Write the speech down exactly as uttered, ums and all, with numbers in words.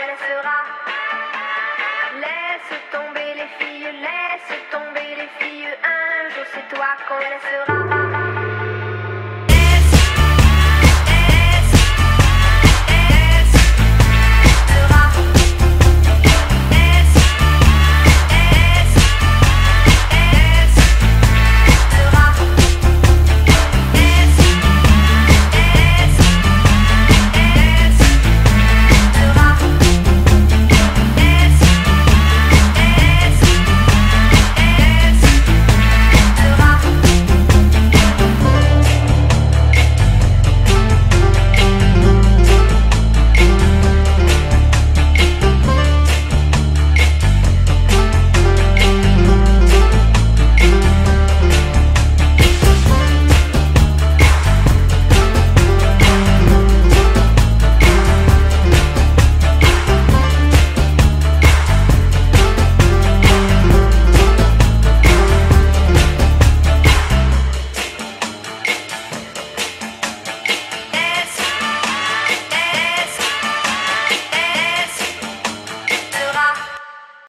laissera. Laisse tomber les filles, laisse tomber les filles. Un jour c'est toi qu'on laissera.